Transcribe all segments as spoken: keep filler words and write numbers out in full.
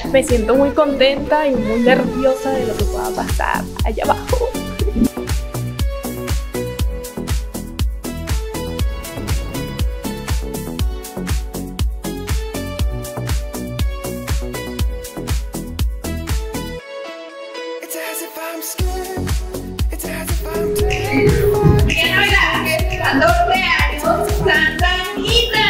Me siento muy contenta y muy nerviosa de lo que pueda pasar allá abajo. ¡Qué novedad! ¡catorce años! ¡Santa Anita!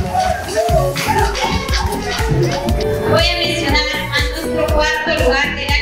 Voy a mencionar a nuestro cuarto lugar de la